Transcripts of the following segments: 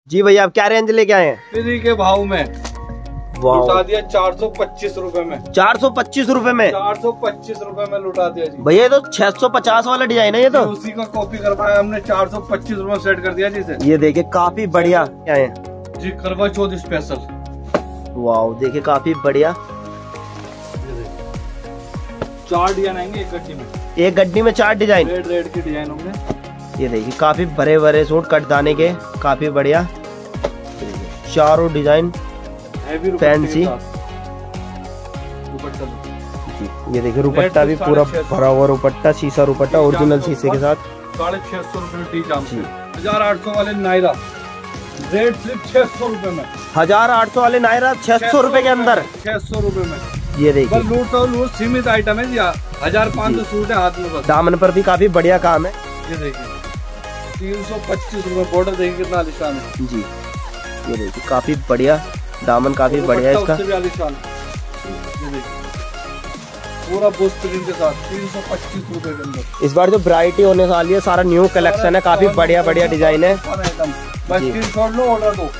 जी भैया, आप क्या रेंज लेके आए हैं? फ्री के भाव में लुटा दिया 425 रुपए में। 425 रुपए में? 425 रुपए में लुटा दिया जी। भैया ये तो 650 वाला डिजाइन है, ये तो उसी का कॉपी करवाया हमने, 425 रुपए सेट कर दिया जी से। ये देखिए काफी बढ़िया क्या है जी, करवा चौथ स्पेशल। वाह, देखिए काफी बढ़िया। 4 डिजाइन आएंगे एक गड्डी में। एक गड्डी में 4 डिजाइन, रेड की डिजाइन होंगे। ये देखिए काफी बड़े बड़े सूट कटदाने के, काफी बढ़िया। चारों डिजाइन फैंसी। ये देखिए रुपट्टा भी पूरा भरा हुआ रुपट्टा, शीशा रुपट्टा ओरिजिनल शीशे के साथ। 650 रुपए। 1800 वाले नायरा रेट सिर्फ 600 रुपए में। 1800 वाले नायरा 600 रुपए के अंदर। 600 रुपए में ये देखिए लूट और लूट सीमित आइटम है जी। 1500 सूट है हाथ में बस। दामन पर भी काफी बढ़िया काम है। ये देखिए 325 रुपए। बॉर्डर देखिए कितना आलिशान है जी। ये देखिए काफी बढ़िया दामन, काफी बढ़िया है इसका। पूरा बुश प्रिंट के साथ 325 रुपए के अंदर। इस बार जो वैरायटी होने वाली है, सारा न्यू कलेक्शन है, काफी बढ़िया बढ़िया डिजाइन है। बस स्क्रीनशॉट लो, ऑर्डर दो।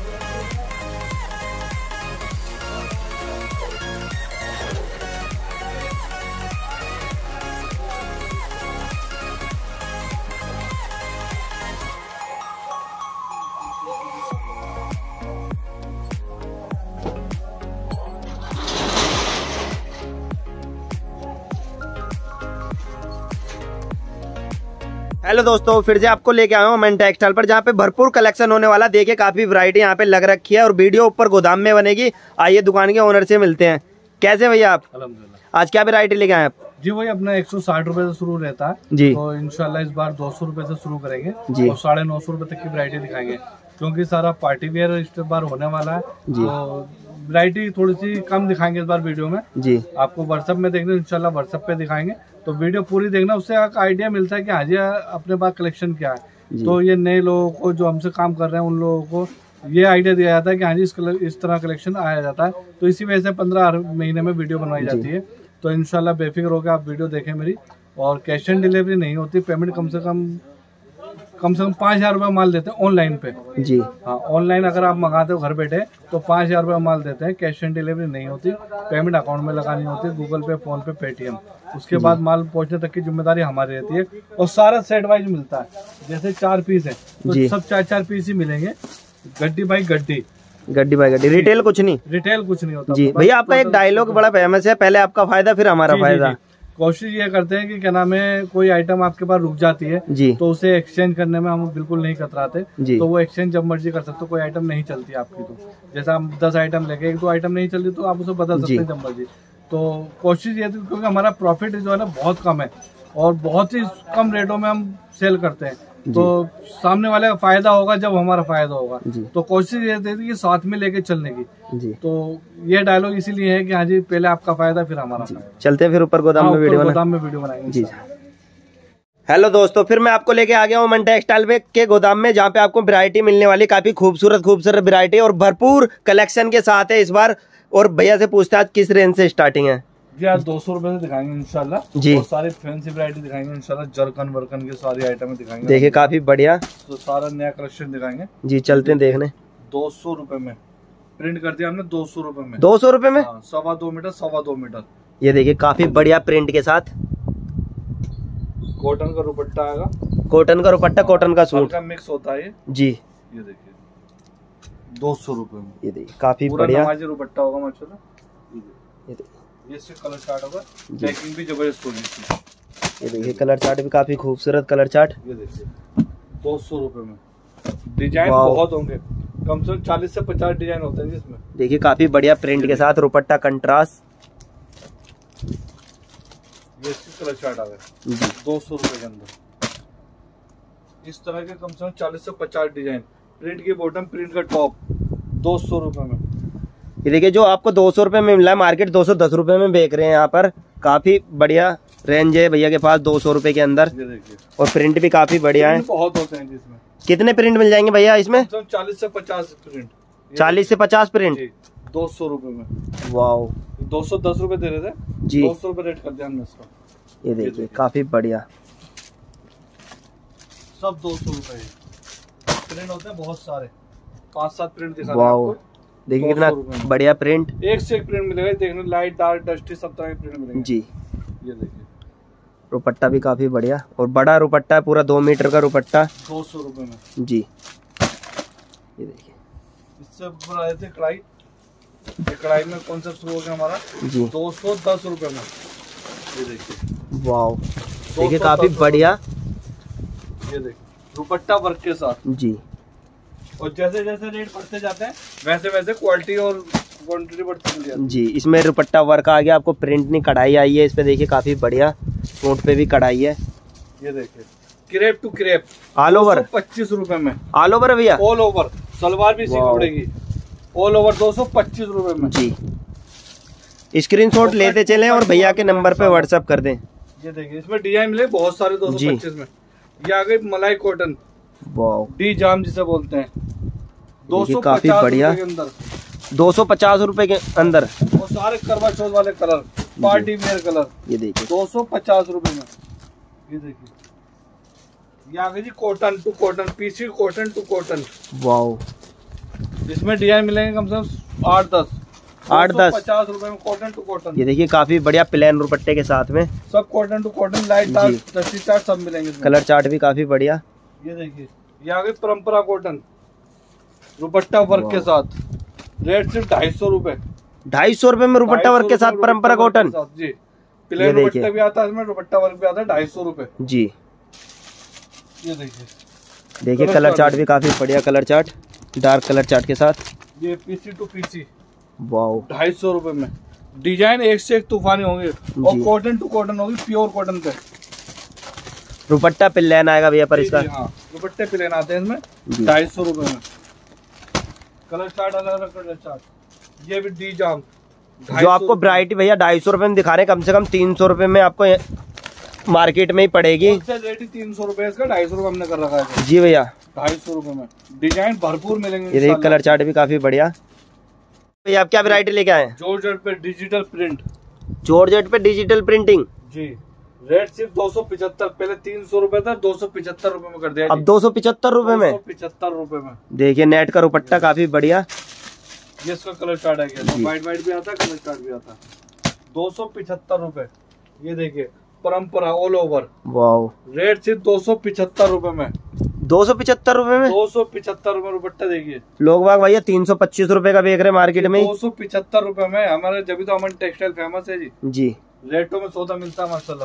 हेलो दोस्तों, फिर से आपको लेके आया हूँ मैं टेक्सटाइल पर, जहाँ पे भरपूर कलेक्शन होने वाला। देखिए काफी वैरायटी यहाँ पे लग रखी है और वीडियो ऊपर गोदाम में बनेगी। आइए दुकान के ओनर से मिलते हैं। कैसे भैया आप? अल्हम्दुलिल्लाह। आज क्या वैरायटी लेके आए आप? जी वही अपना 160 रुपए से शुरू रहता है जी। तो इंशाल्लाह इस बार 200 रुपए से शुरू करेंगे जी। और 950 रुपए तक की वैरायटी दिखाएंगे, क्योंकि सारा पार्टी वेयर इस बार होने वाला है जी। तो वैरायटी थोड़ी सी कम दिखाएंगे इस बार वीडियो में जी। आपको व्हाट्सएप में देखना, इंशाल्लाह व्हाट्सएप पे दिखाएंगे तो वीडियो पूरी देखना, उससे एक आइडिया मिलता है कि हाँ जी अपने पास कलेक्शन क्या है। तो ये नए लोगों को जो हमसे काम कर रहे हैं उन लोगों को ये आइडिया दिया जाता है कि हाँ जी इस तरह कलेक्शन आया जाता है। तो इसी वजह से 15 महीने में वीडियो बनवाई जाती है। तो इंशाल्लाह बेफिक्र होकर आप वीडियो देखें मेरी। और कैश ऑन डिलीवरी नहीं होती, पेमेंट कम से कम 5,000 रुपये माल देते हैं ऑनलाइन पे जी। हाँ, ऑनलाइन अगर आप मंगाते हो घर बैठे तो 5,000 रुपये माल देते हैं। कैश ऑन डिलीवरी नहीं होती, पेमेंट अकाउंट में लगानी होती है, गूगल पे, फोन पे, पेटीएम। उसके बाद माल पहुंचने तक की जिम्मेदारी हमारी रहती है। और सारा सेट वाइज मिलता है, जैसे 4 पीस है तो सब 4-4 पीस ही मिलेंगे, गड्डी बाई गड्डी। गड्डी बाई गड्डी, रिटेल कुछ नहीं? रिटेल कुछ नहीं होता जी। भैया आपका एक डायलॉग बड़ा फेमस है, पहले आपका फायदा फिर हमारा फायदा। कोशिश ये करते हैं कि क्या नाम है, कोई आइटम आपके पास रुक जाती है जी तो उसे एक्सचेंज करने में हम बिल्कुल नहीं कतराते जी। तो वो एक्सचेंज जब मर्जी कर सकते हो। कोई आइटम नहीं चलती आपकी तो जैसा हम 10 आइटम लेके 1-2 आइटम नहीं चलती तो आप उसे बदल सकते हैं जब मर्जी। तो कोशिश ये थी, क्योंकि हमारा प्रॉफिट जो है ना बहुत कम है और बहुत ही कम रेटों में हम सेल करते हैं, तो सामने वाले का फायदा होगा जब हमारा फायदा होगा। तो कोशिश ये थी कि साथ में लेके चलने की जी। तो ये डायलॉग इसीलिए है कि हाँ जी पहले आपका फायदा फिर हमारा फायदा। चलते हैं फिर ऊपर गोदाम में वीडियो बनाएंगे जी। हेलो दोस्तों, फिर मैं आपको लेके आ गया हूँ मन टेक्सटाइल के गोदाम में, जहाँ पे आपको वैरायटी मिलने वाली, काफी खूबसूरत वैरायटी और भरपूर कलेक्शन के साथ है इस बार। और भैया से पूछते हैं आज किस रेंज से स्टार्टिंग है? जी आज 200 रुपए से दिखाएंगे इंशाल्लाह जी। और सारी फैंसी वैरायटी दिखाएंगे इंशाल्लाह, जरकन वर्कन की सारी आइटम दिखाएंगे। देखिए काफी बढ़िया, तो सारा नया कलेक्शन दिखाएंगे जी। चलते हैं देखने। 200 रुपए में प्रिंट कर दिया हमने, 200 रुपए में। 200 रुपए में 2.25 मीटर 2.25 मीटर। ये देखिए काफी बढ़िया प्रिंट के साथ, कॉटन का दुपट्टा आएगा, कॉटन का दुपट्टा, कॉटन का सूट का मिक्स होता है जी। ये देखिए 200 रुपए में। ये देखिए काफी बढ़िया दुपट्टा होगा माशाल्लाह। ये कलर चार्ट होगा, पैकिंग भी जबरदस्त होगी इसकी। ये देखिए कलर चार्ट भी काफी खूबसूरत कलर चार्ट। ये देखिए 200 रुपए में। डिजाइन बहुत होंगे, कम से कम 40 से 50 डिजाइन होते हैं जिसमें। देखिए काफी बढ़िया प्रिंट के साथ, दुपट्टा कंट्रास्ट। ये कलर चार्ट आ गया 200 रुपए के अंदर। इस तरह के कम से कम 40 से 50 डिजाइन, प्रिंट की बॉटम, प्रिंट का टॉप, 200 रुपए में। ये देखिए जो आपको 200 रुपए में मिला है, मार्केट 210 रुपए में बेच रहे हैं यहाँ पर। काफी बढ़िया रेंज है भैया के पास 200 रुपए के अंदर। ये देखिए और प्रिंट भी काफी बढ़िया है, बहुत होते हैं जिसमें। कितने प्रिंट मिल जाएंगे भैया इसमें? 40 से 50 प्रिंट। 40 से 50 प्रिंट 200 रुपए में। वाओ, 210 रुपए दे रहे थे जी, 200 रुपए रेट कर दिया हमने इसका। ये देखिए काफी बढ़िया, सब 200 रुपए प्रिंट होते हैं बहुत सारे। 5-7 प्रिंट दिखा रहे हैं आपको। देखिए कितना बढ़िया प्रिंट, एक से एक प्रिंट मिलेगा, देखने लाइट डार्क डस्टी सब तरह के प्रिंट मिलेंगे जी। ये देखिए रुपट्टा भी काफी बढ़िया और बड़ा रुपट्टा है, पूरा 2 मीटर का रुपट्टा 200 रुपए में जी। ये देखिए इससे ऊपर आए थे कढ़ाई, ये कढ़ाई में कॉन्सेप्ट शुरू हो गया हमारा जी 210 रुपए में। ये देखिए वाओ, देखिए काफी बढ़िया। ये देखिए दुपट्टा वर्क के साथ जी। और जैसे जैसे रेट बढ़ते जाते हैं वैसे वैसे क्वालिटी और क्वांटिटी बढ़ती चली जाती है जी। इसमें दुपट्टा वर्क आ गया, आपको प्रिंट नहीं कढ़ाई आई है इस पे, देखिए काफी बढ़िया। सूट पे भी कढ़ाई है। ये देखिए crepe to crepe all over 25 रुपए में, ऑल ओवर भैया, ऑल ओवर सलवार भी इसी कपड़ेगी, ऑल ओवर 225 रुपए में जी। स्क्रीनशॉट लेते चलें और भैया के नंबर पे व्हाट्सएप कर दें। ये देखिए इसमें डिजाइन मिले बहुत सारे 225 में। ये आ गई मलाई कॉटन, वाओ डी जाम जिसे बोलते हैं, 250 काफी बढ़िया के अंदर, 250 रुपए के अंदर। और सारे करवा चौथ वाले कलर, पार्टी वेयर कलर, ये देखिए 250 रुपए में। ये देखिए ये आ गई जी cotton to cotton, PC cotton to cotton, wow. इसमें डिजाइन मिलेंगे कम से कम 8-10 50 रुपए में कॉटन टू कॉटन। ये देखिए काफी बढ़िया प्लेन दुपट्टे के साथ में, सब cotton to cotton, light dark dusty chart सब मिलेंगे इसमें। कलर चार्ट भी काफी बढ़िया। ये देखिए ये आ गई परंपरा कॉटन, दुपट्टा वर्क के साथ, रेट सिर्फ 250 रुपए। 250 रुपए में दुपट्टा वर्क के साथ परंपरा कॉटन जी। प्लेन दुपट्टा भी आता है इसमें, दुपट्टा वर्क भी आता है 250 रुपए जी। ये देखिए, देखिए कलर चार्ट भी काफी बढ़िया, colour chart dark colour chart के साथ। ये पीसी टू पीसी, वाओ 250 रुपए में। डिजाइन एक से एक तूफानी होंगे और कॉटन टू कॉटन होगी, प्योर कॉटन पे। दुपट्टा प्लेन आएगा भैया पर इसका, हाँ दुपट्टे प्लेन आते हैं इसमें 250 रुपए में। कलर चार्ट अलग अलग कलर चार्ट। ये भी डी जाम, जो आपको वैरायटी भैया 250 रुपए में दिखा रहे हैं, कम से कम 300 रुपए में आपको मार्केट में ही पड़ेगी। रेट ही 300 रुपए, इसका 250 रुपए हमने कर रखा है जी भैया, 250 रुपए में। डिजाइन भरपूर मिलेंगे। ये देखिए कलर चार्ट भी काफी बढ़िया। भैया आप क्या वैरायटी लेके आए हैं? जॉर्जेट पे डिजिटल प्रिंट, जॉर्जेट पे डिजिटल प्रिंटिंग जी। रेट सिर्फ 275, पहले 300 रुपए था, 275 रुपए में कर दिया। अब 275 रुपए में, 275 रुपए में। देखिए नेट का दुपट्टा काफी बढ़िया। ये इसका कलर चार्ट है, वाइट वाइट भी आता है, कलर चार्ट भी आता है। 275 रुपए। ये देखिए परंपरा ऑल ओवर, वाओ। रेट सिर्फ 275 रुपए में। 275 रुपए में, 275 रुपए दुपट्टा देखिए। लोग बाग भैया 325 रुपए का बेच रहे मार्केट में। 275 रुपए में हमारे, जब तो अमन टेक्सटाइल फेमस है जी। रेटों में सौदा मिलता है माशाल्लाह।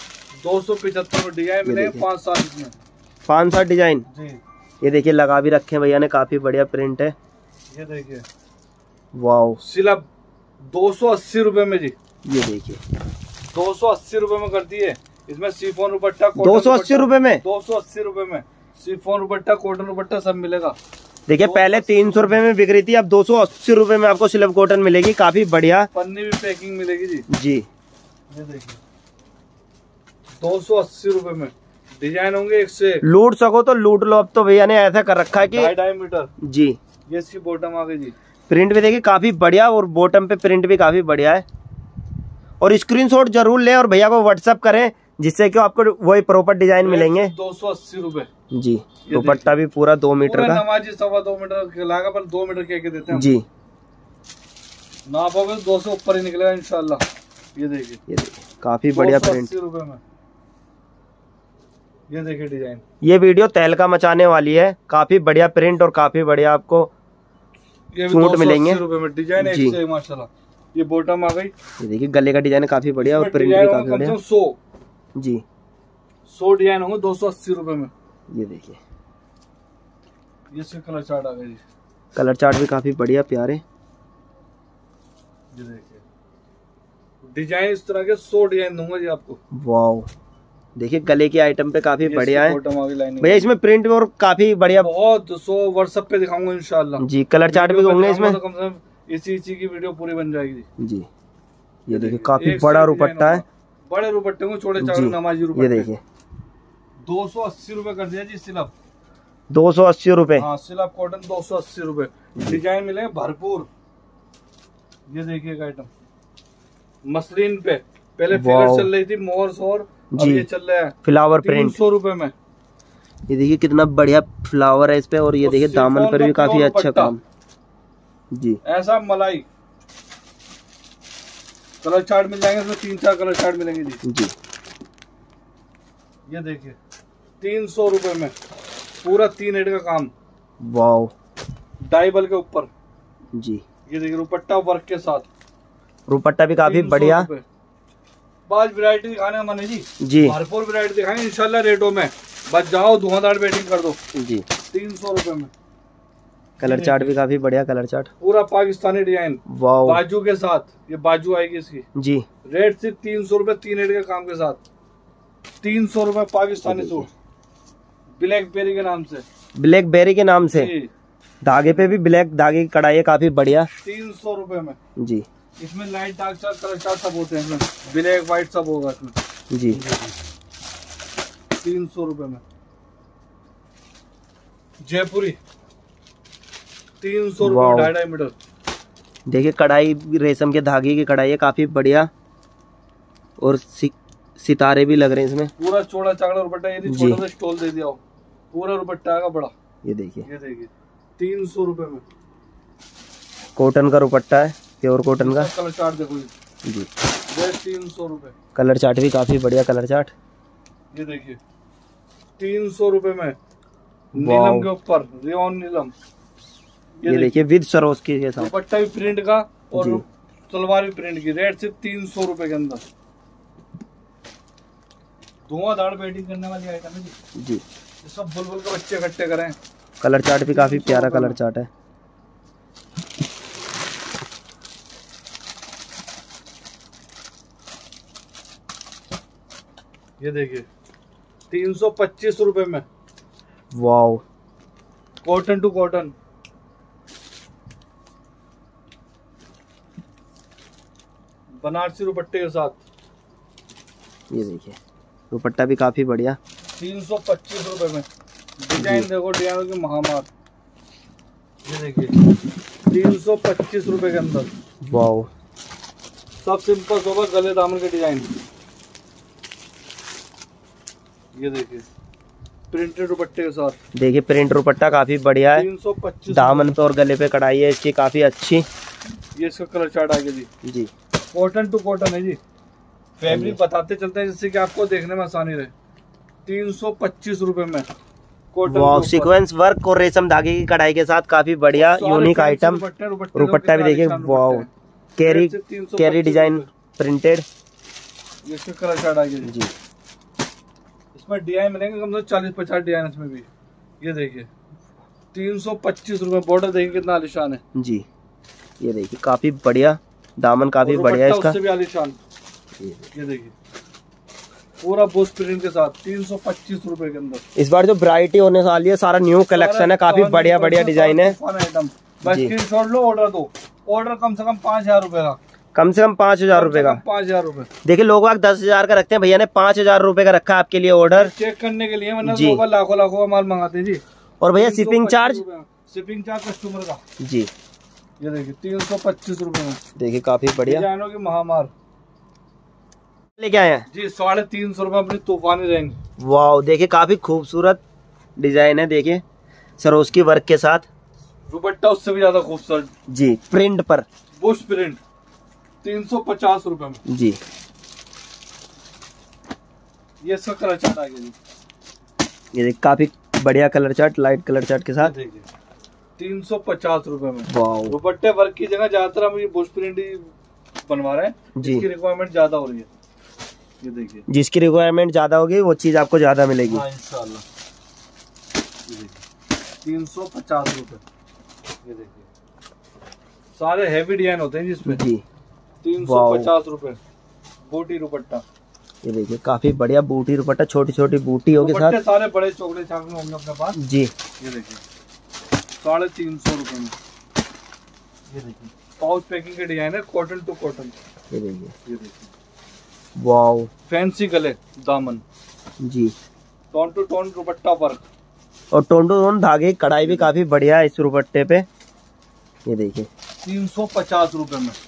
275 में डिजाइन मिलेंगे 5-7 इसमें, 5-7 डिजाइन जी। ये देखिए लगा भी रखे हैं भैया ने, काफी बढ़िया प्रिंट है। ये देखिए वाओ, सिर्फ 280 रुपए में जी। ये देखिए 280 रुपए में करती है। इसमें सिफोन दुपट्टा, 280 रुपए में, 280 रुपए में सिफोन दुपट्टा, कॉटन दुपट्टा सब मिलेगा। देखिए पहले 300 रुपए में बिक रही थी, अब 280 रुपए में आपको सिल्क कॉटन मिलेगी, काफी बढ़िया। पन्नी भी पैकिंग मिलेगी जी। जी ये देखिए 280 रुपए में डिजाइन होंगे एक से। लूट सको तो लूट लो, अब तो भैया ने ऐसा कर रखा है कि 2.5 मीटर जी। ये इसकी बॉटम आ गई जी। प्रिंट भी देखिए काफी बढ़िया, और बॉटम पे प्रिंट भी काफी बढ़िया है। और स्क्रीनशॉट जरूर लें और भैया को व्हाट्सएप करें, जिससे कि आपको वही प्रॉपर डिजाइन मिलेंगे। 280 रुपए जी। दुपट्टा भी पूरा 2 मीटर का, नमाजी 2.25 मीटर लागा, पर 2 मीटर के देते हैं जी। नापोगे 200 ऊपर ही निकलेगा इंशाल्लाह। ये देखिए काफी बढ़िया प्रिंट। 280 रुपए में। ये देखिए डिजाइन, ये वीडियो तहलका मचाने वाली है, काफी बढ़िया प्रिंट और काफी बढ़िया आपको ये सूट मिलेंगे। 280 रुपए में डिजाइन एक से माशाल्लाह। ये बॉटम आ गई, ये देखिए गले का डिजाइन काफी बढ़िया और प्रिंट भी काफी बढ़िया। 100 जी 100 डिजाइन होंगे 280 रुपए में। ये देखिए ये से कलर चार्ट आ गया जी। कलर चार्ट भी काफी बढ़िया प्यारे। ये देखिए डिजाइन इस तरह के 100 डिजाइन दूंगा जी आपको। वाओ, देखिए गले की आइटम पे काफी बढ़िया है भैया। इसमें प्रिंट और काफी बढ़िया, बहुत 100 व्हाट्सएप पे दिखाऊंगा इंशाल्लाह जी। कलर चार्ट भी होंगे इसमें, कम से कम इसी की वीडियो पूरी बन जाएगी जी। ये देखिए काफी बड़ा दुपट्टा है, बड़े दुपट्टे को छोटे चावल नमाजी दुपट्टे। ये देखिए 280 रुपए कर दिया जी सिलब, 280 रुपए। हाँ सिलब कॉटन 280 रुपए। डिजाइन मिलेंगे भरपूर। ये देखिए आइटम मसलिन पे, पहले फिगर चल रही थी मोर शोर, अब ये चल रहा है फ्लावर प्रिंट। 300 रुपए में। ये देखिए कितना बढ़िया फ्लावर है इस पे, और ये देखिए दामन पर भी काफी अच्छा काम जी। ऐसा मलाई कलर चार्ट मिल जाएंगे, इसमें 3-4 कलर चार्ट मिलेंगे जी। ये देखिए 300 रुपए में पूरा 3 हेड का काम, वाओ, डाइबल के ऊपर जी। ये देखिए दुपट्टा वर्क के साथ, दुपट्टा भी काफी बढ़िया। 5 वैरायटी दिखाने का मन है जी, भरपूर वैरायटी दिखाएंगे इंशाल्लाह रेटों में, बच जाओ धुआंधार बैटिंग कर दो जी। 300 रुपए में। कलर चार्ट भी काफी बढ़िया कलर चार्ट, पूरा पाकिस्तानी डिजाइन, वाओ, बाजू के साथ, ये बाजू आएगी इसकी जी। रेट सिर्फ 300 रुपए 3 हेड के काम के साथ, 300 रुपए पाकिस्तानी सूट ब्लैकबेरी के नाम से, ब्लैकबेरी के नाम से, धागे पे भी ब्लैक धागे की कढ़ाई है काफी बढ़िया, 300 रुपए में जी। इसमें light dark chart colour chart सब होते हैं, ब्लैक व्हाइट सब होगा इसमें जी। 300 रुपए में जयपुरी 300 रुपए, 2.5 मीटर। देखिए कढ़ाई रेशम के धागे की कढ़ाई है काफी बढ़िया, और सितारे भी लग रहे हैं इसमें। पूरा चौड़ा चाकड़ा दुपट्टा, ये छोटा सा स्टॉल दे दिया हो, पूरा दुपट्टा का बड़ा। ये देखिए 300 रुपए में कॉटन का दुपट्टा है, प्योर कॉटन का। कलर चार्ट देखो जी, 300 रुपए। कलर चार्ट भी काफी बढ़िया कलर चार्ट। ये देखिए 300 रुपए में नीलम के ऊपर रेयन नीलम, ये देखिए विद सरोस्की के साथ, दुपट्टा भी प्रिंट का और सलवार भी प्रिंट की, रेट सिर्फ 300 रुपए के अंदर। धुआंधार बैटिंग करने वाली आइटम है जी। ये सब बुलबुल के बच्चे इकट्ठे करें। कलर चार्ट भी काफी प्यारा कलर चार्ट है। ये देखिए 325 रुपए में, wow, cotton to cotton, Banarasi दुपट्टे के साथ। ये देखिए दुपट्टा भी काफी बढ़िया, 325 रुपए में। डिजाइन देखो, डिजाइनों की महामार। ये देखिए 325 रुपए के अंदर, वाओ, सब सिंपल सोबर गले दामन के डिजाइन। ये देखिए प्रिंटेड दुपट्टे के साथ, देखिए प्रिंट दुपट्टा काफी बढ़िया है, 325 दामन पे और गले पे कढ़ाई है इसकी काफी अच्छी। ये इसका कलर चार्ट आ गया जी। कॉटन टू कॉटन है जी, फैब्रिक बताते चलते हैं जिससे कि आपको देखने में आसानी रहे। 325 रुपए में वाव, सीक्वेंस वर्क और रेशम धागे की कढ़ाई के साथ काफी बढ़िया यूनिक आइटम। दुपट्टा भी देखिए, वाव, कैरी डिजाइन प्रिंटेड। इसका कलर चार्ट आ गया जी। इसमें डिजाइन मिलेंगे कम से कम 40-50 डिजाइन इसमें भी। ये देखिए 325 रुपए, बॉर्डर देखिए कितना आलिशान है जी। ये देखिए काफी बढ़िया, दामन काफी बढ़िया इसका, उससे भी आलिशान। ये देखिए पूरा बोस प्रिंट के साथ 325 रुपए के अंदर। इस बार जो वैरायटी होने वाली है सारा न्यू कलेक्शन है, काफी बढ़िया बढ़िया डिजाइन है। आइटम बस स्क्रीनशॉट लो, ऑर्डर दो। ऑर्डर कम से कम 5000 रुपए का, कम से कम 5000 रुपए का। 5000 रुपए। देखिए लोग 10,000 का रखते हैं, भैया ने 5000 रुपए का रखा है आपके लिए ऑर्डर चेक करने के लिए, वरना लोग लाखों लाखों का माल मंगाते हैं जी। और भैया शिपिंग चार्ज कस्टमर का जी। ये देखिए 325 रुपए में, देखिए काफी बढ़िया डिजाइनों की महामार लेके आए हैं जी। 350 रुपए अपनी तूफानी रेंज। वाह, देखिए काफी खूबसूरत डिजाइन है, देखिए सरोस्की वर्क के साथ, दुपट्टा उससे भी ज्यादा खूबसूरत जी, प्रिंट पर बुश प्रिंट। 350 रुपए में जी। ये इसका कलर चार्ट आ गया जी। ये देखिए काफी बढ़िया colour chart, light colour chart के साथ। देखिए 350 रुपए में। वाह, दुपट्टे वर्क की जगह ज्यादातर हम ये बुश प्रिंट ही बनवा रहे हैं, जिसकी रिक्वायरमेंट ज्यादा हो रही है। ये देखिए जिसकी रिक्वायरमेंट ज्यादा होगी वो चीज आपको ज्यादा मिलेगी। हाँ, इंशाल्लाह। ये देखिए 350 रुपए। ये देखिए सारे हैवी डिजाइन होते हैं जिसमें जी। 350 रुपए बूटी दुपट्टा। ये देखिए काफी बढ़िया बूटी दुपट्टा, छोटी छोटी बूटियों के साथ, सारे बड़े चौकड़े चाकड़े होंगे अपने पास जी। ये देखिए 350 रुपए में। ये देखिए पाउच पैकिंग के डिजाइन है, कॉटन टू कॉटन। ये देखिए वाओ, फैंसी गले दामन जी, tone to tone dupatta work, और टोन टू टोन धागे कढ़ाई भी काफी बढ़िया है इस दुपट्टे पे। ये देखिए 350 रुपए में।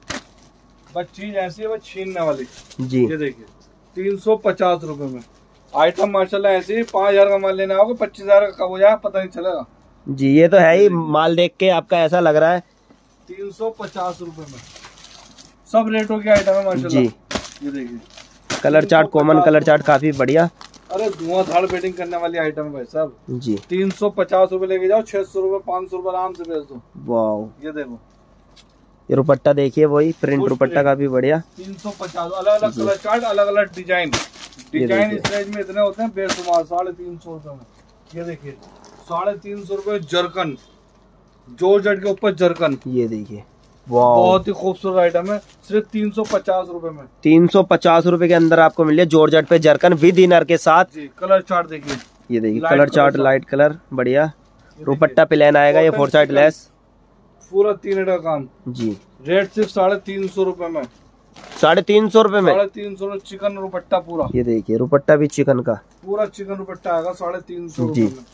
बस चीज ऐसी है, बस छीनने वाली जी। ये देखिए 350 रुपए में आइटम माशाल्लाह ऐसे ही 5,000 का माल लेना होगा 25,000 का कब हो जाएगा पता नहीं चलेगा जी। ये तो है ही, माल देख के आपका ऐसा लग रहा है। 350 रुपए में सब रेटों के आइटम है माशाल्लाह जी। ये देखिए colour chart, common colour chart काफी बढ़िया। अरे धुआंधार बेटिंग करने वाली आइटम है भाई साहब जी। 350 रुपए लेके जाओ, 600 रुपए 500 रुपए आराम से बेच दो। वाह, ये देखो ये दुपट्टा देखिए, वही प्रिंट दुपट्टा काफी बढ़िया। 350 अलग अलग कलर चार्ट, अलग अलग डिजाइन इस रेंज में इतने होते हैं बेशुमार। 350 रुपए में ये देखिए 350 रुपए जरकन, जॉर्जेट के ऊपर जरकन। ये देखिए वाह, बहुत ही खूबसूरत आइटम है, सिर्फ 350 रुपए में। 350 रुपए के अंदर आपको मिले जॉर्जेट पे जरकन विद इनर के साथ जी। कलर चार्ट देखिए, ये देखिए कलर चार्ट लाइट कलर बढ़िया। दुपट्टा प्लेन आएगा, ये 4 साइड लेस, पूरा 3 का काम जी। रेट सिर्फ 350 रुपए में। 350 रुपए में 350 में चिकन दुपट्टा पूरा। ये देखिए दुपट्टा भी चिकन का, पूरा चिकन दुपट्टा आएगा 350 रुपए में।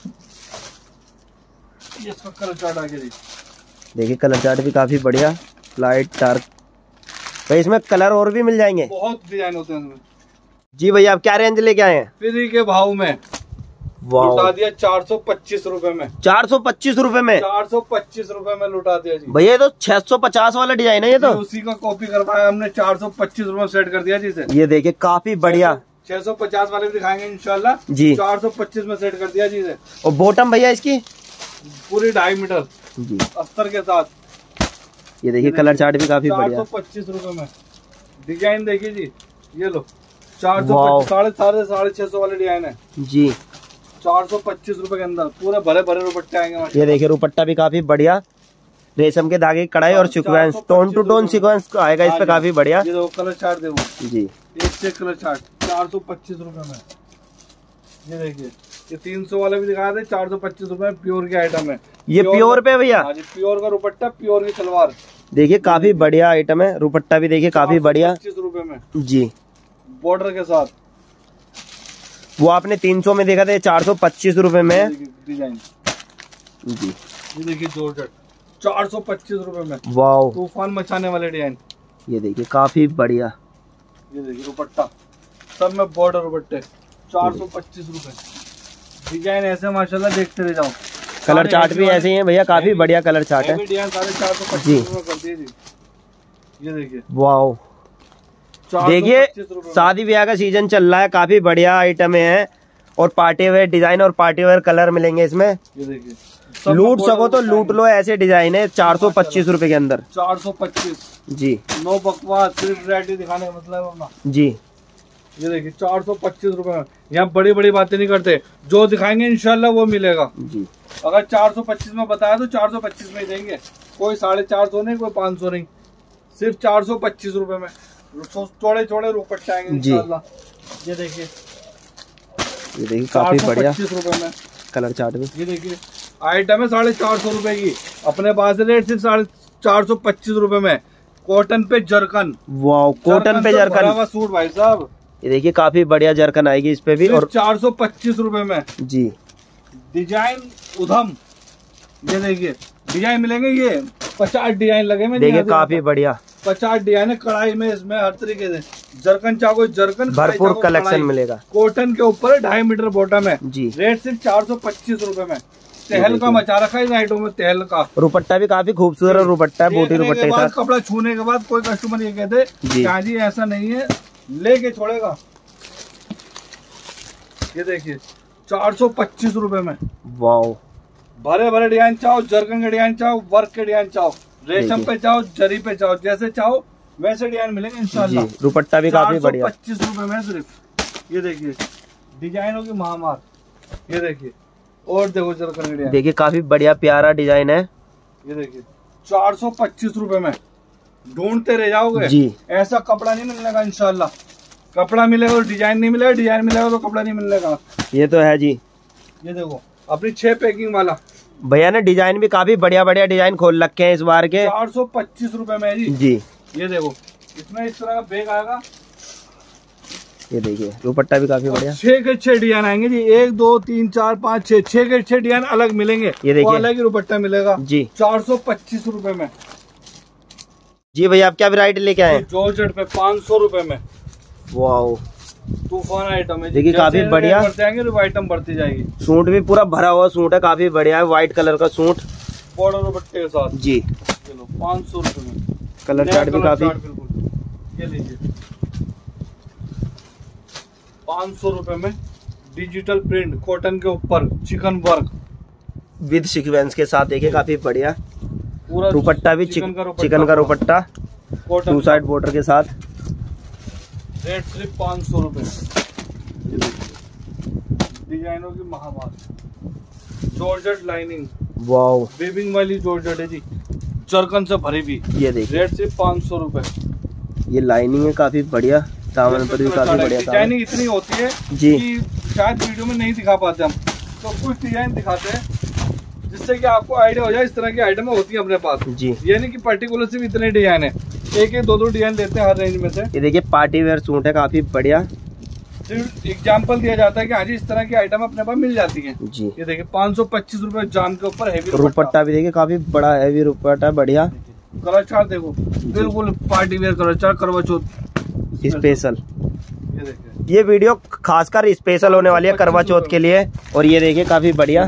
ये इसका कलर चार्ट आ गया जी, देखिए कलर चार्ट भी काफी बढ़िया, लाइट डार्क। भाई इसमें कलर और भी मिल जाएंगे, बहुत डिजाइन होते हैं इसमें। जी भैया आप क्या रेंज लेके आए हैं? फ्री के भाव में लुटा दिया 425 रुपए में। 425 रुपए में 425 रुपए में लुटा दिया जी। भैया ये तो 650 वाला डिजाइन है, ये तो उसी का कॉपी करवाया हमने, 425 रुपए में सेट कर दिया जी से। ये देखिए काफी बढ़िया। 650 वाले भी दिखाएंगे इंशाल्लाह जी। 425 में सेट कर दिया जी से। और बॉटम भैया इसकी पूरी 2.5 मीटर जी अस्तर के साथ। ये देखिए कलर चार्ट भी काफी बढ़िया। 425 रुपए में डिजाइन देखिए जी, ये लो 425 साढ़े 600 वाले डिजाइन है जी। 425 रुपए के अंदर पूरे भरे भरे दुपट्टे आएंगे। ये देखिए दुपट्टा भी काफी बढ़िया, रेशम के धागे की कढ़ाई और sequence, tone to tone sequence आएगा इस पे, काफी बढ़िया। ये देखो कलर चार्ट देखो जी, एक से कलर चार्ट 425 रुपए में। ये देखिए ये 300 वाले भी दिखाए थे, 425 रुपए में प्योर के आइटम है। ये प्योर पे भैया प्योर का दुपट्टा, प्योर की सलवार देखिए काफी बढ़िया आइटम है। दुपट्टा भी देखिए काफी बढ़िया 25 रुपए में जी, बॉर्डर के साथ। वो आपने 300 में देखा था, 425 रुपए में डिजाइन जी। ये देखिए जॉर्जेट 425 रुपए में, वाह तूफान मचाने वाले डिजाइन। ये देखिए काफी बढ़िया। ये देखिए दुपट्टा सब में बॉर्डर दुपट्टे 425 रुपए। डिजाइन ऐसे माशाल्लाह देखते रह जाओ। कलर चार्ट भी ऐसे ही है भैया, काफी बढ़िया कलर चार्ट है। डिजाइन 425 रुपए कर दिए जी। ये देखिए वाह, देखिए शादी ब्याह का सीजन चल रहा है, काफी बढ़िया आइटम है और पार्टी वेयर डिजाइन और पार्टी वेयर कलर मिलेंगे इसमें। ये देखिए लूट सको तो लूट लो, ऐसे डिजाइन है 425 रुपए के अंदर। 425 जी, नो बकवास, सिर्फ वैरायटी दिखाने का मतलब है अपना जी। ये देखिए 425 रुपए में, यहाँ बड़ी बड़ी बातें नहीं करते, जो दिखाएंगे इंशाल्लाह वो मिलेगा जी। अगर 425 में बताया तो 425 में ही देंगे, कोई 450 नहीं, कोई 500 नहीं, सिर्फ 425 रुपए में थोड़े थोड़े दुपट्टे आएंगे इंशाल्लाह। ये देखिए काफी बढ़िया 425 रुपए में कलर चार्ट भी। ये देखिए आइटम है 450 रुपए की, अपने पास रेट सिर्फ 425 रुपए में। कॉटन पे जरकन, वाह कॉटन पे जरकन सूट भाई साहब। ये देखिए काफी बढ़िया जरकन आएगी इस पे भी, और 425 रुपए में जी। डिजाइन उधम, ये देखिए डिजाइन मिलेंगे, ये 50 डिजाइन लगे में देखिए काफी बढ़िया 50 डिजाइन है कढ़ाई में, इसमें हर तरीके से जरकन चाहो जरकन, भरपूर कलेक्शन मिलेगा। कॉटन के ऊपर 2.5 मीटर बॉटम है जी। रेट सिर्फ 425 रुपए में। तहल का मचा रखा है इन आइटम में, तहल का। दुपट्टा भी काफी खूबसूरत दुपट्टा है, बूटी दुपट्टे के साथ। कपड़ा छूने के बाद कोई कस्टमर ये कहते हाँ जी ऐसा नहीं है, लेके छोड़ेगा। ये देखिए 425 रुपए में, वाह भरे भरे डिजाइन चाहो, जरकन के डिजाइन चाहो, वर्क के डिजाइन चाहो, रेशम पे चाहो, जरी पे चाहो, जैसे चाहो वैसे डिजाइन मिलेंगे इंशाल्लाह। दुपट्टा भी काफी बढ़िया 425 रुपए में सिर्फ। ये देखिए डिजाइनों की महामार। ये देखिए और देखो जरकन के डिजाइन, देखिए काफी बढ़िया प्यारा डिजाइन है। ये देखिए 425 रुपए में, ढूंढते रह जाओगे जी। ऐसा कपड़ा नहीं मिलने का इंशाल्लाह, कपड़ा मिलेगा और डिजाइन नहीं मिलेगा, डिजाइन मिलेगा तो कपड़ा नहीं मिलने का। ये तो है जी। ये देखो अपनी 6 पैकिंग वाला, भैया ने डिजाइन भी काफी बढ़िया बढ़िया डिजाइन खोल रखे हैं इस बार के। 425 रुपए में जी जी। ये देखो इसमें इस तरह का बैग आएगा। ये देखिए दुपट्टा भी काफी बढ़िया, 6 के 6 डिजाइन आएंगे जी, 1 2 3 4 5 6 के 6 डिजाइन अलग मिलेंगे। ये देखिए अलग ही दुपट्टा मिलेगा जी। 425 रुपए में जी। भैया आप क्या वैरायटी लेके आए? जॉर्जेट पे 500 रुपए में। वाओ तूफान आइटम है। देखिए काफी बढ़िया बढ़ते जाएंगे आइटम बढ़ती जाएगी। सूट भी पूरा भरा हुआ सूट है, काफी बढ़िया है, व्हाइट कलर का सूट बॉर्डर दुपट्टे के साथ जी। चलो 500 रुपए में। कलर चार्ट भी काफी, ये लीजिए 500 रुपए में डिजिटल प्रिंट कॉटन के ऊपर चिकन वर्क विद सीक्वेंस के साथ। देखिए काफी बढ़िया पूरा दुपट्टा भी चिकन का दुपट्टा, टू साइड बॉर्डर के साथ। रेट सिर्फ 500 रुपए। डिजाइनों की महामार, जॉर्जेट लाइनिंग, वाओ वीविंग वाली जॉर्जेट है जी, जरकन से भरी भी। ये देखिए रेट सिर्फ 500 रुपए। ये लाइनिंग है काफी बढ़िया, दामन पर भी काफी बढ़िया। डिजाइनिंग इतनी होती है जी कि शायद वीडियो में नहीं दिखा पाते हम, तो कुछ डिजाइन दिखाते हैं जिससे कि आपको आइडिया हो जाए। इस तरह की आइटम होती है अपने पास जी। ये नहीं कि पर्टिकुलर सिर्फ इतने डिजाइन है, एक एक दो दो डिजाइन लेते हैं हर रेंज में से। ये देखिए पार्टी वेयर सूट है काफी बढ़िया। सिर्फ एग्जाम्पल दिया जाता है कि हाँ जी इस तरह की आइटम अपने पास मिल जाती है जी। ये देखिए 525 रुपए जाम के ऊपर हैवी दुपट्टा भी देखिए काफी बड़ा हैवी दुपट्टा, बढ़िया कलर चार्ट देखो, बिल्कुल party wear colour chart, Karva Chauth special. ये वीडियो खासकर स्पेशल होने वाली है करवा चौथ के लिए। और ये देखिए काफी बढ़िया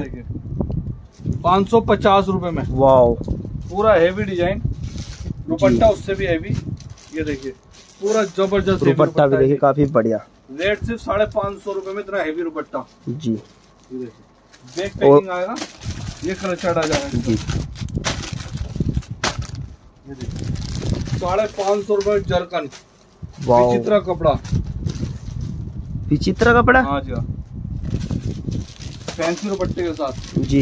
550 रुपए में, वाओ पूरा हैवी डिजाइन, दुपट्टा उससे भी हैवी। ये देखिए पूरा जबरदस्त दुपट्टा भी देखिए काफी बढ़िया। रेट सिर्फ 550 रुपए में इतना हैवी दुपट्टा जी। ये देखिए बैक पैकिंग आएगा, ये कलर चार्ट आ जाएगा जी। ये देखिए 550 रुपए जरकन, विचित्र कपड़ा, विचित्र कपड़ा, हाँ जी, फैंसी दुपट्टे के साथ जी।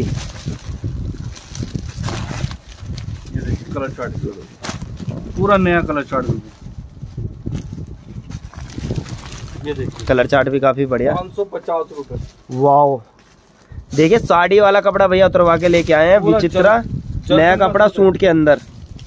ये देखिए कलर चार्ट पूरा नया कलर चार्ट। ये देखिए कलर चार्ट भी काफी बढ़िया, 550 रुपए। वाओ देखिए साड़ी वाला कपड़ा भैया उतरवा के लेके आए हैं, विचित्रा नया कपड़ा सूट के अंदर।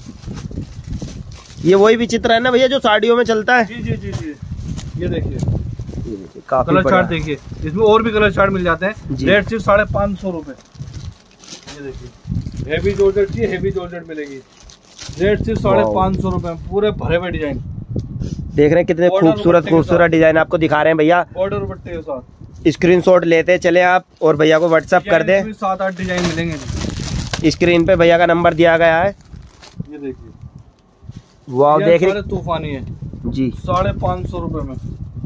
ये वही विचित्रा है ना भैया जो साड़ियों में चलता है? जी जी जी जी। ये देखिए काफी कलर चार्ट देखिए, इसमें और भी कलर चार्ट मिल जाते हैं। रेट सिर्फ 550 रुपए। ये देखिए हैवी जॉर्जेट की हैवी जॉर्जेट मिलेगी, रेट सिर्फ 550 रुपए, पूरे भरे हुए डिजाइन। देख रहे हैं कितने खूबसूरत डिजाइन आपको दिखा रहे हैं भैया, बॉर्डर दुपट्टे के साथ। स्क्रीनशॉट लेते चले आप और भैया को व्हाट्सएप कर दे। 7-8 डिजाइन मिलेंगे। स्क्रीन पे भैया का नंबर दिया गया है। ये देखिए वाह देख रहे तूफानी है जी, 550 रुपए में।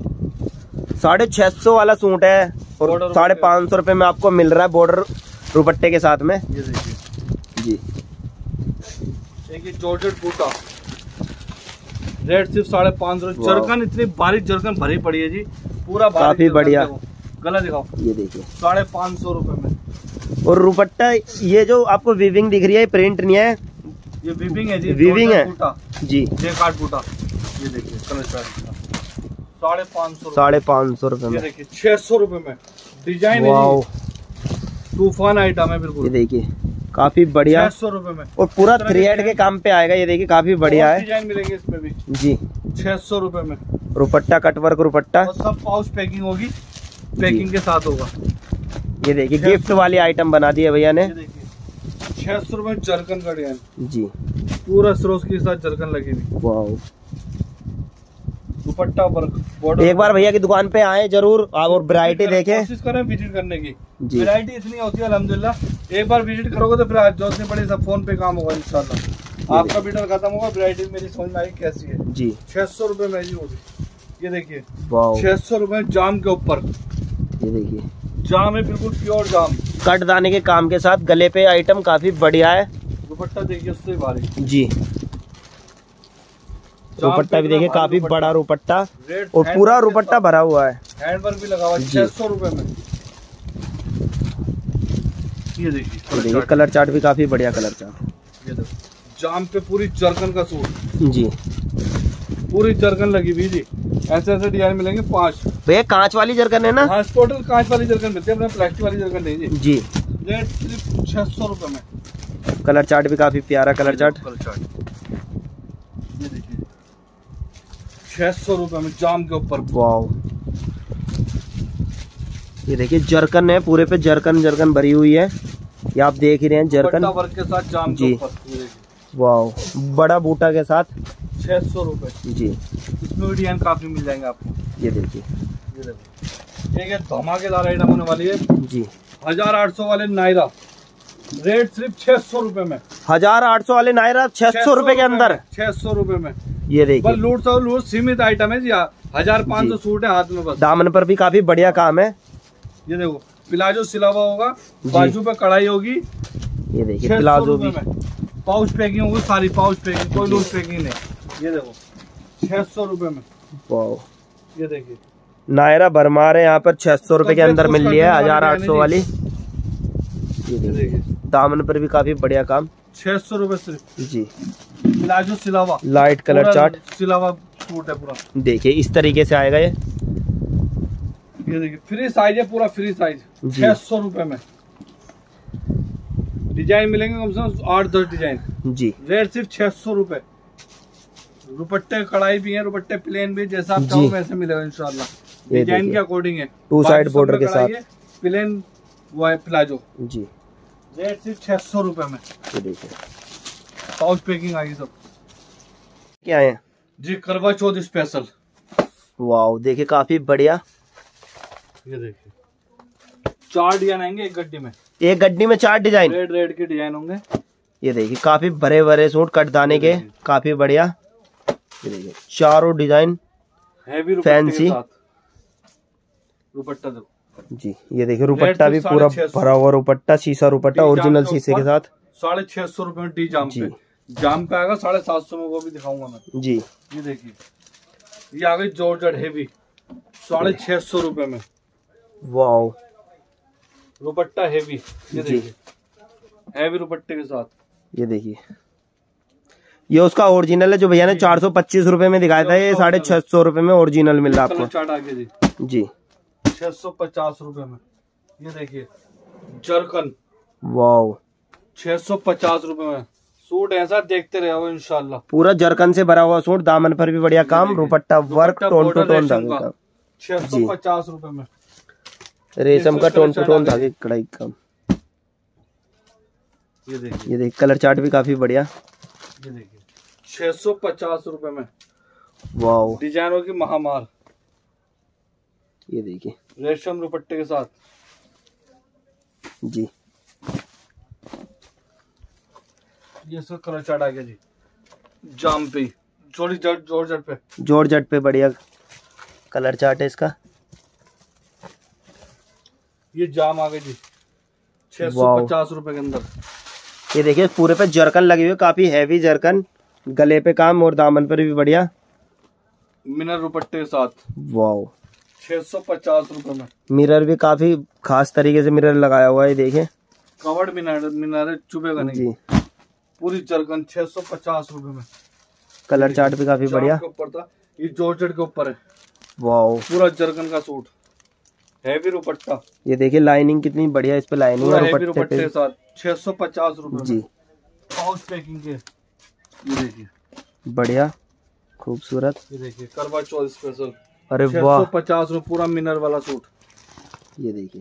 650 वाला सूट है और 550 रुपए में आपको मिल रहा है बॉर्डर दुपट्टे के साथ में। ये देखिए जी एक जॉर्जेट बूटा, रेट सिर्फ 550। जरकन इतनी बारीक जरकन भरी पड़ी है जी, पूरा काफी बढ़िया। गला दिखाओ, ये देखिए 550 रुपए में। और दुपट्टा ये जो आपको वीविंग दिख रही है प्रिंट नहीं है, ये वीविंग है जी, वीविंग है जी। जेकार्ड बूटा, ये देखिए कलर चार्ट 550 रुपए में। देखिए 600 रुपए में डिजाइन है, तूफान आइटम है बिल्कुल। ये देखिए काफी बढ़िया 600 रुपए में, और पूरा थ्रेड के काम पे आएगा। ये देखिए काफी बढ़िया है, डिजाइन मिलेंगे इसमें भी जी। 600 रुपए में दुपट्टा कटवर्क दुपट्टा, और सब पाउच पैकिंग होगी, पैकिंग के साथ होगा। ये देखिए गिफ्ट वाली आइटम बना दी है भैया ने। 600 रुपए जरकन का डिजाइन जी, पूरा सरोज के साथ जरकन लगी हुई, वाओ दुपट्टा वर्क। एक बार भैया की दुकान पे आए जरूर और वैरायटी देखें, कोशिश करें विजिट करने की। वैरायटी इतनी होती है अल्हम्दुलिल्लाह, एक बार विजिट करोगे तो फिर जो इतनी बड़ी सब फोन पे काम होगा इंशाल्लाह। आपका वीडियो खत्म होगा, वैरायटी मेरी समझ में आई कैसी है जी। 600 रुपए में जी होगी। ये देखिए 600 रुपए जाम के ऊपर, ये देखिए जाम है बिल्कुल प्योर जाम, कट दाने के काम के साथ, गले पे आइटम काफी बढ़िया है। दुपट्टा देखिए उससे भारी जी, दुपट्टा भी देखिए काफी बड़ा दुपट्टा और पूरा दुपट्टा भरा हुआ है, हैंड वर्क भी लगा हुआ है। 600 रुपए में। ये देखिए कलर चार्ट भी काफी बढ़िया कलर चार्ट। ये देखो जाम पे पूरी जरकन का सूट जी, पूरी जरकन लगी हुई जी। ऐसे ऐसे डिजाइन मिलेंगे 5। भैया कांच वाली जरकन है ना? हाँ टोटल कांच वाली जरकन मिलती है, अपने प्लास्टिक वाली जरकन नहीं जी। जी रेट सिर्फ 600 रुपए में। कलर चार्ट भी काफी प्यारा कलर चार्ट। ये देखिए 600 रुपए में जाम के ऊपर, वाओ। ये देखिए जरकन है, पूरे पे जरकन भरी हुई है, ये आप देख ही रहे हैं जरकन वर्क के साथ जाम के ऊपर। वाओ बड़ा बूटा के साथ 600 रुपए जी। इसमें भी डिजाइन काफी मिल जाएंगे आपको। ये देखिए ये देखो एक धमाकेदार आइटम होने वाली है जी। 1800 वाले नायरा, रेट सिर्फ 600 रुपए में। 1800 वाले नायरा 600 रुपए के अंदर, 600 रुपए में। ये देखिए लूट सौ लूट सीमित आइटम है जी। 1500 सूट है हाथ में बस। दामन पर भी काफी बढ़िया काम है। ये देखो प्लाजो सिला हुआ होगा, बाजू पे कढ़ाई होगी। ये देखिए प्लाजो भी, पाउच पैकिंग होगी सारी, पाउच पैकिंग, कोई लूज पैकिंग नहीं। ये देखो 600 रुपए में। वाह, ये देखिए नायरा भरमार है यहाँ पर 600 रुपए के अंदर मिल रही है 1800 वाली। ये देखिए दामन पर भी काफी बढ़िया काम, 600 रुपए सिर्फ जी। प्लाजो सिलावा, लाइट कलर चार्ट सिलावा सूट है पूरा। देखिए इस तरीके से आएगा ये देखिए फ्री साइज है, पूरा फ्री साइज। 600 रुपए में डिजाइन मिलेंगे कम से कम 8-10 डिजाइन जी। रेट सिर्फ 600 रुपए। दुपट्टे कढ़ाई भी है, दुपट्टे प्लेन भी, जैसा आप चाहो वैसे मिलेगा इंशाल्लाह। डिजाइन के अकॉर्डिंग है, 2 साइड बॉर्डर के साथ, प्लेन वो है प्लाजो जी। रेट सिर्फ 600 रुपए में। ये देखिए पाउच पैकिंग आएगी सब। क्या है जी करवा चौथ स्पेशल। वाह देखिए काफी बढ़िया। ये देखिए 4 डिजाइन आएंगे एक गड्डी में, एक गड्डी में 4 डिजाइन, रेड के डिजाइन होंगे। ये देखिए काफी बड़े बड़े सूट कटदाने के, काफी बढ़िया। ये देखिए चारों डिजाइन हैवी फैंसी दुपट्टा देखो जी। ये देखिए दुपट्टा भी पूरा भरा हुआ दुपट्टा, शीशा दुपट्टा ओरिजिनल शीशे के साथ। 650 रुपए में डी जाम पे, जाम पे आएगा 750 में, वो भी दिखाऊंगा मैं जी। ये देखिए ये आ गई जॉर्जेट हेवी 650 रुपए में। वाओ दुपट्टा हेवी, ये देखिए हैवी दुपट्टे के साथ। ये देखिए ये उसका ओरिजिनल है जो भैया ने 425 रुपए में दिखाया था, ये 650 रुपए में ओरिजिनल मिल रहा है आपको। चार्ट आगे जी 650 रुपए में। ये देखिए जरकन, वाओ 650 रुपए में। सूट ऐसा देखते रहो इंशाल्लाह, पूरा जरकन से भरा हुआ सूट, दामन पर भी बढ़िया काम, dupatta work, tone to tone धागे का। 650 रुपए में रेशम का टोन टू टोन धागे कढ़ाई काम। ये देखिए, ये देखिए कलर चार्ट भी काफी बढ़िया। ये देखिए 650 रुपए में। वाओ डिजाइनों की महामार। ये देखिए रेशम दुपट्टे के साथ जी। ये इसका कलर चार्ट आ गया जी, जाम पे जॉर्जेट पे, जॉर्जेट पे बढ़िया कलर चार्ट है इसका। ये जाम आ गया जी 650 रुपए के अंदर। ये देखिए पूरे पे जरकन लगी हुई है, काफी हैवी जरकन, गले पे काम और दामन पर भी बढ़िया मिनर दुपट्टे के साथ। वाओ 650 रुपए में। मिरर भी काफी खास तरीके से मिरर लगाया हुआ है, देखें कवर्ड मिनर चुभेगा नहीं जी। पूरी जरकन 650 रुपए में। कलर चार्ट भी काफी बढ़िया। के ऊपर था, ये जॉर्जेट के ऊपर है। वाओ पूरा जरकन का सूट, हैवी दुपट्टा। ये देखिए लाइनिंग कितनी बढ़िया, इस पे लाइनिंग और दुपट्टे के साथ 650 रुपए जी। पाउच पैकिंग के। ये देखिए बढ़िया खूबसूरत। ये देखिए करवा चौथ स्पेशल। अरे वाह 650 में पूरा मिनर वाला सूट। ये देखिए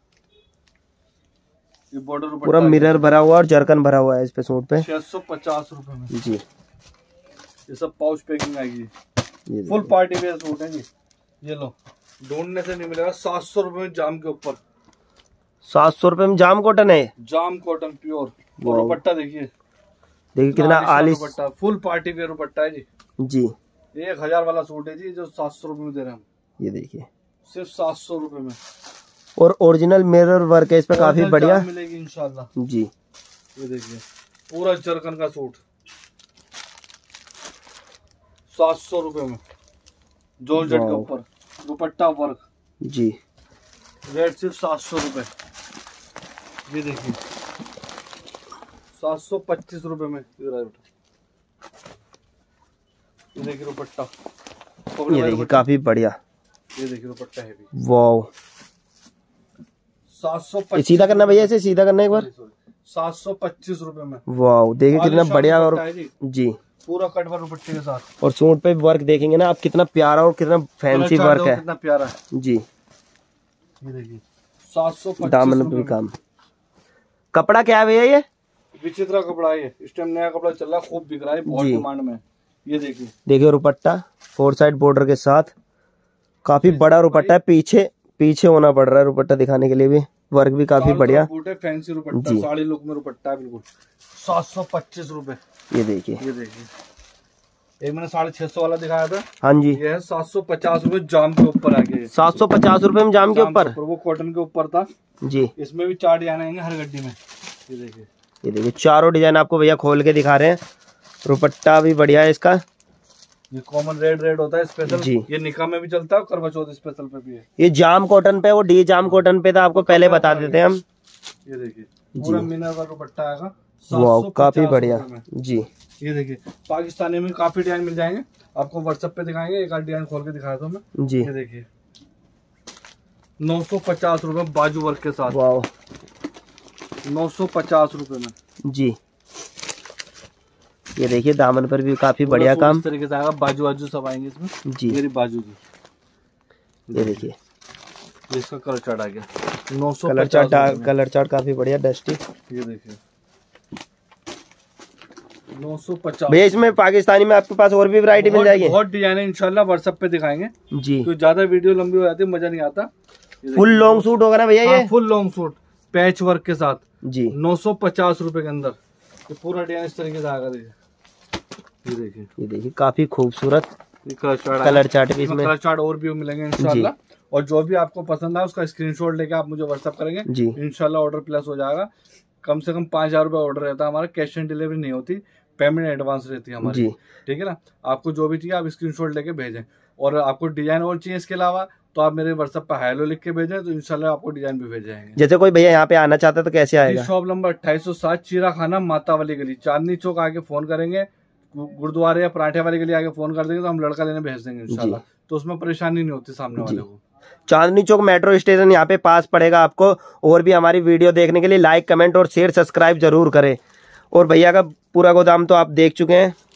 ये बॉर्डर पूरा मिरर भरा हुआ और जरकन भरा हुआ है इस पे सूट पे। 650 रुपए में जी। ये सब पाउच पैकिंग आएगी। फुल पार्टी वेयर सूट है जी। ये लो ढूंढने से नहीं मिलेगा। 700 रुपए में जाम के ऊपर। 700 रुपए में जाम कॉटन है, जाम कॉटन प्योर। दुपट्टा देखिए, देखिए कितना आलिश dupatta, full party wear dupatta है जी। जी 1000 वाला सूट है जी, जो 700 रुपए में दे रहे हैं हम। ये देखिए सिर्फ 700 रुपए में, और ओरिजिनल मिरर वर्क है इस पे, काफी बढ़िया मिलेगी इंशाल्लाह जी। ये देखिए पूरा जरकन का सूट 700 रुपए में, जॉर्जेट के ऊपर दुपट्टा वर्क जी। रेट सिर्फ 700 रुपए। ये देखिए 725 रुपए में। ये देखिए दुपट्टा, ये देखिए काफी बढ़िया। ये देखिए दुपट्टा है भी। वाओ 725। सीधा करना भैया, इसे सीधा करना एक बार। 725 रुपए में। वाओ देखिए कितना बढ़िया और जी पूरा कटवर दुपट्टे के साथ। और सूट पे वर्क देखेंगे ना आप, कितना प्यारा और कितना फैंसी वर्क है, कितना प्यारा है जी। ये देखिए 725 दामन पे काम। कपड़ा क्या है भैया ये? विचित्रा कपड़ा है, इस टाइम नया कपड़ा चल रहा है, खूब बिक रहा है, बहुत डिमांड में। ये देखिए दुपट्टा 4 साइड बॉर्डर के साथ काफी बड़ा दुपट्टा है, पीछे होना पड़ रहा है दुपट्टा दिखाने के लिए भी, वर्क भी काफी बढ़िया, फैंसी दुपट्टा, साड़ी लुक में दुपट्टा बिल्कुल 725 रुपए। ये देखिए एक मैंने 650 वाला दिखाया था, हाँ जी, ये है 750 रुपए जाम के ऊपर आ गया, 750 रुपए में जाम के ऊपर, वो कॉटन के ऊपर था जी। इसमें भी 4 डिजाइन आएंगे हर गड्डी में। ये देखिए चारों डिजाइन आपको भैया खोल के दिखा रहे हैं। दुपट्टा भी बढ़िया है इसका, ये कॉमन रेड होता है स्पेशल जी, ये निकाह में भी चलता है, करवा चौथ स्पेशल पे भी है। ये जाम कॉटन पे, वो डी जाम कॉटन पे था, आपको पहले बता देते हैं हम। ये देखिए पूरा मीना का दुपट्टा आएगा, वाह काफी बढ़िया जी। ये देखिए पाकिस्तानी में काफी डिजाइन मिल जाएंगे, आपको व्हाट्सएप पे दिखाएंगे, एक आध डिजाइन खोल के दिखाया था मैं जी। ये देखिए 950 रुपए बाजू वर्क के साथ, वाह 950 रुपए में जी। ये देखिए दामन पर भी काफी बढ़िया काम, इस तरीके से आएगा, बाजू सब आएंगे इसमें जी। मेरी बाजू की ये देखिए इसका कलर चार्ट आ गया 950 कलर चार्ट काफी बढ़िया डस्टी। ये देखिए 950 भैया। इसमें पाकिस्तानी में आपके पास और भी वैरायटी मिल जाएगी, बहुत डिजाइन है, इंशाल्लाह व्हाट्सएप पे दिखाएंगे जी, तो ज्यादा वीडियो लंबी हो जाती है मजा नहीं आता। फुल लॉन्ग सूट होगा ना भैया ये? Full long suit patch work के साथ जी, 950 रुपए के अंदर ये पूरा डिजाइन इस तरीके से आएगा। ये देखिए काफी खूबसूरत कलर चार्ट भी इसमें, कलर चार्ट और भी मिलेंगे इंशाल्लाह, और जो भी आपको पसंद आए उसका स्क्रीनशॉट लेके आप मुझे व्हाट्सएप करेंगे जी, इंशाल्लाह ऑर्डर प्लेस हो जाएगा। कम से कम 5000 रुपए ऑर्डर रहता है हमारा, कैश ऑन डिलीवरी नहीं होती, पेमेंट एडवांस रहती है हमारी, ठीक है ना। आपको जो भी चाहिए आप स्क्रीनशॉट लेके भेजें, और आपको डिजाइन और चाहिए इसके अलावा तो आप मेरे व्हाट्सएप पर हेलो लिख के भेजें, तो इंशाल्लाह आपको डिजाइन भी भेज जाएंगे। जैसे कोई भैया यहाँ पे आना चाहता है तो कैसे आएगा? शॉप नंबर 2807 चीरा खाना माता वाली गली चांदनी चौक आके फोन करेंगे, गुरुद्वारे या पराठे वाली गली आके फोन कर देंगे तो हम लड़का लेने भेज देंगे इंशाल्लाह, तो उसमें परेशानी नहीं होती सामने वाले को। चांदनी चौक मेट्रो स्टेशन यहाँ पे पास पड़ेगा आपको। और भी हमारी वीडियो देखने के लिए लाइक कमेंट और शेयर सब्सक्राइब जरूर करें। और भैया का पूरा गोदाम तो आप देख चुके हैं।